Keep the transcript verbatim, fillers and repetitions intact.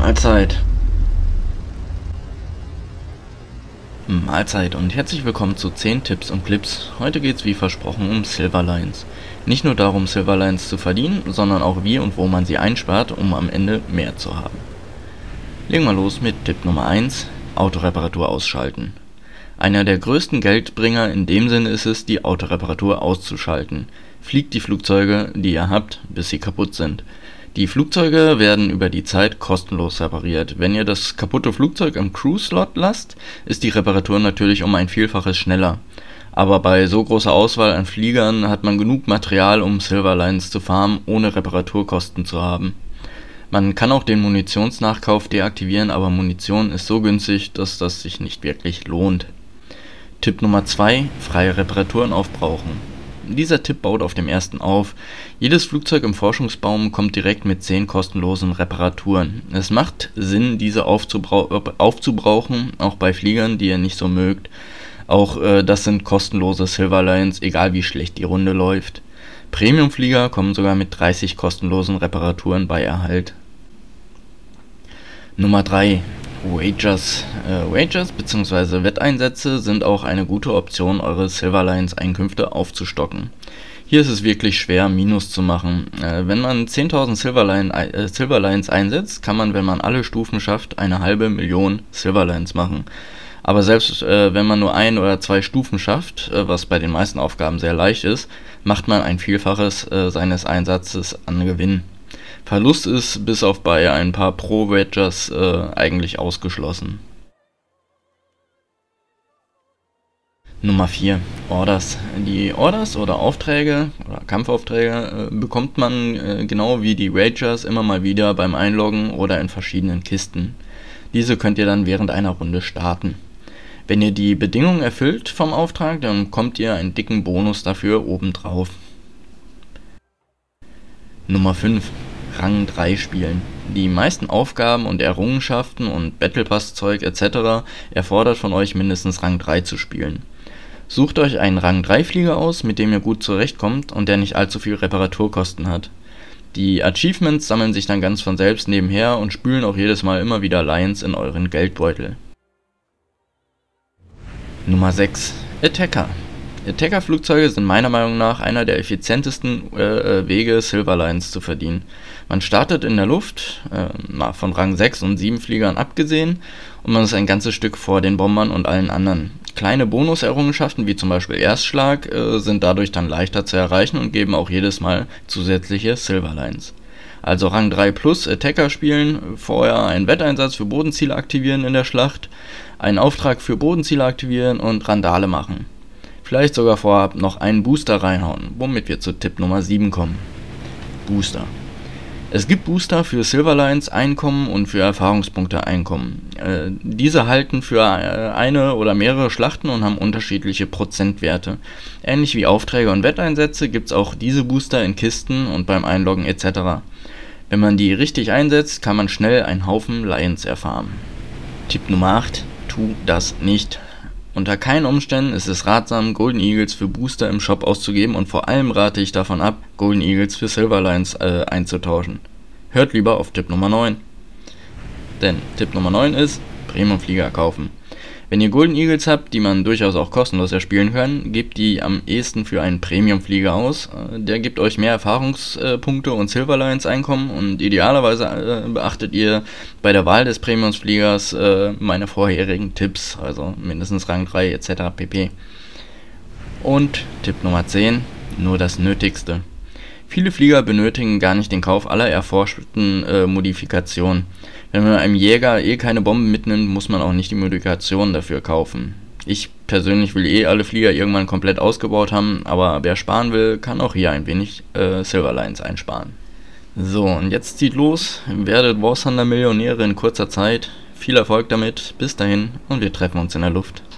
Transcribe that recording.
Mahlzeit. Mahlzeit und herzlich willkommen zu zehn Tipps und Clips. Heute geht's wie versprochen um Silverlines. Nicht nur darum, Silverlines zu verdienen, sondern auch wie und wo man sie einspart, um am Ende mehr zu haben. Legen wir los mit Tipp Nummer eins, Autoreparatur ausschalten. Einer der größten Geldbringer in dem Sinne ist es, die Autoreparatur auszuschalten. Fliegt die Flugzeuge, die ihr habt, bis sie kaputt sind. Die Flugzeuge werden über die Zeit kostenlos repariert. Wenn ihr das kaputte Flugzeug im Crew-Slot lasst, ist die Reparatur natürlich um ein Vielfaches schneller. Aber bei so großer Auswahl an Fliegern hat man genug Material, um Silverlines zu farmen, ohne Reparaturkosten zu haben. Man kann auch den Munitionsnachkauf deaktivieren, aber Munition ist so günstig, dass das sich nicht wirklich lohnt. Tipp Nummer zwei, freie Reparaturen aufbrauchen. Dieser Tipp baut auf dem ersten auf. Jedes Flugzeug im Forschungsbaum kommt direkt mit zehn kostenlosen Reparaturen. Es macht Sinn, diese aufzubrau aufzubrauchen, auch bei Fliegern, die ihr nicht so mögt. Auch äh, das sind kostenlose Silverlines, egal wie schlecht die Runde läuft. Premium-Flieger kommen sogar mit dreißig kostenlosen Reparaturen bei Erhalt. Nummer drei. Wagers. Äh, Wagers bzw. Wetteinsätze sind auch eine gute Option, eure Silverlines-Einkünfte aufzustocken. Hier ist es wirklich schwer, Minus zu machen. Äh, wenn man zehntausend Silverline, äh, Silverlines einsetzt, kann man, wenn man alle Stufen schafft, eine halbe Million Silverlines machen. Aber selbst äh, wenn man nur ein oder zwei Stufen schafft, äh, was bei den meisten Aufgaben sehr leicht ist, macht man ein Vielfaches äh, seines Einsatzes an Gewinn. Verlust ist bis auf bei ein paar Pro-Wagers äh, eigentlich ausgeschlossen. Nummer vier. Orders. Die Orders oder Aufträge oder Kampfaufträge äh, bekommt man äh, genau wie die Wagers immer mal wieder beim Einloggen oder in verschiedenen Kisten. Diese könnt ihr dann während einer Runde starten. Wenn ihr die Bedingungen erfüllt vom Auftrag, dann bekommt ihr einen dicken Bonus dafür obendrauf. Nummer fünf. Rang drei spielen. Die meisten Aufgaben und Errungenschaften und Battle Pass Zeug et cetera erfordert von euch mindestens Rang drei zu spielen. Sucht euch einen Rang drei Flieger aus, mit dem ihr gut zurechtkommt und der nicht allzu viel Reparaturkosten hat. Die Achievements sammeln sich dann ganz von selbst nebenher und spülen auch jedes Mal immer wieder Lines in euren Geldbeutel. Nummer sechs. Attacker. Attacker-Flugzeuge sind meiner Meinung nach einer der effizientesten äh, Wege, Silverlines zu verdienen. Man startet in der Luft, äh, von Rang sechs und sieben Fliegern abgesehen, und man ist ein ganzes Stück vor den Bombern und allen anderen. Kleine Bonuserrungenschaften wie zum Beispiel Erstschlag äh, sind dadurch dann leichter zu erreichen und geben auch jedes Mal zusätzliche Silverlines. Also Rang drei plus Attacker spielen, vorher einen Wetteinsatz für Bodenziele aktivieren in der Schlacht, einen Auftrag für Bodenziele aktivieren und Randale machen. Vielleicht sogar vorab noch einen Booster reinhauen, womit wir zu Tipp Nummer sieben kommen. Booster. Es gibt Booster für Silverlines Einkommen und für Erfahrungspunkte Einkommen. Äh, diese halten für äh, eine oder mehrere Schlachten und haben unterschiedliche Prozentwerte. Ähnlich wie Aufträge und Wetteinsätze gibt es auch diese Booster in Kisten und beim Einloggen et cetera. Wenn man die richtig einsetzt, kann man schnell einen Haufen Lions erfarmen. Tipp Nummer acht. Tu das nicht. Unter keinen Umständen ist es ratsam, Golden Eagles für Booster im Shop auszugeben, und vor allem rate ich davon ab, Golden Eagles für Silverlines äh, einzutauschen. Hört lieber auf Tipp Nummer neun. Denn Tipp Nummer neun ist, Premium-Flieger kaufen. Wenn ihr Golden Eagles habt, die man durchaus auch kostenlos erspielen kann, gebt die am ehesten für einen Premium-Flieger aus. Der gibt euch mehr Erfahrungspunkte und Silverlines-Einkommen, und idealerweise beachtet ihr bei der Wahl des Premium-Fliegers meine vorherigen Tipps, also mindestens Rang drei et cetera pp. Und Tipp Nummer zehn, nur das Nötigste. Viele Flieger benötigen gar nicht den Kauf aller erforschten äh, Modifikationen. Wenn man einem Jäger eh keine Bomben mitnimmt, muss man auch nicht die Modifikationen dafür kaufen. Ich persönlich will eh alle Flieger irgendwann komplett ausgebaut haben, aber wer sparen will, kann auch hier ein wenig äh, Silverlines einsparen. So, und jetzt zieht los, werdet War Thunder Millionäre in kurzer Zeit. Viel Erfolg damit, bis dahin, und wir treffen uns in der Luft.